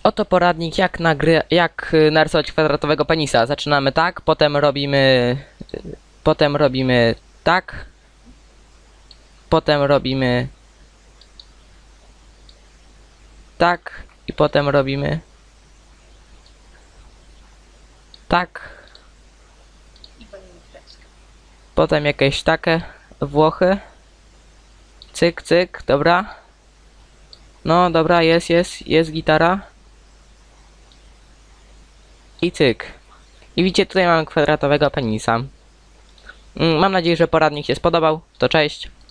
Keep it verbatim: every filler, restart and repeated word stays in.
Oto poradnik jak, nagry jak narysować kwadratowego penisa. Zaczynamy tak, potem robimy potem robimy tak, potem robimy tak i potem robimy tak, potem jakieś takie Włochy, cyk, cyk, dobra, no dobra, jest, jest, jest gitara i cyk. I widzicie, tutaj mamy kwadratowego penisa. Mam nadzieję, że poradnik się spodobał. To cześć.